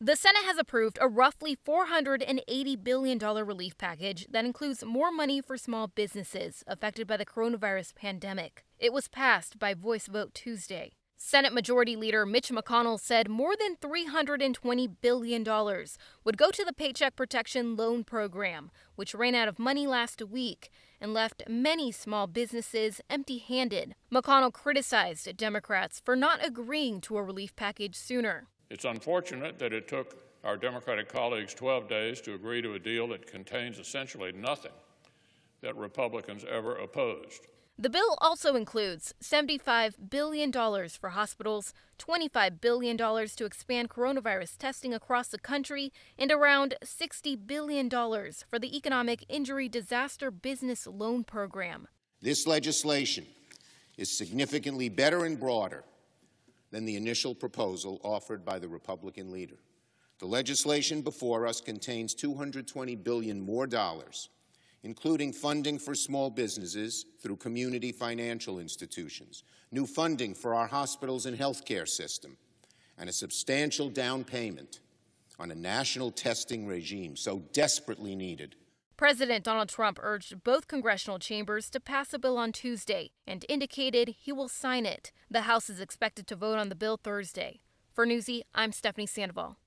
The Senate has approved a roughly $480 billion relief package that includes more money for small businesses affected by the coronavirus pandemic. It was passed by voice vote Tuesday. Senate Majority Leader Mitch McConnell said more than $320 billion would go to the Paycheck Protection Loan Program, which ran out of money last week and left many small businesses empty-handed. McConnell criticized Democrats for not agreeing to a relief package sooner. It's unfortunate that it took our Democratic colleagues 12 days to agree to a deal that contains essentially nothing that Republicans ever opposed. The bill also includes $75 billion for hospitals, $25 billion to expand coronavirus testing across the country, and around $60 billion for the Economic Injury Disaster Business Loan Program. This legislation is significantly better and broader than the initial proposal offered by the Republican leader. The legislation before us contains $220 billion more dollars, including funding for small businesses through community financial institutions, new funding for our hospitals and healthcare system, and a substantial down payment on a national testing regime so desperately needed. President Donald Trump urged both congressional chambers to pass a bill on Tuesday and indicated he will sign it. The House is expected to vote on the bill Thursday. For Newsy, I'm Stephanie Sandoval.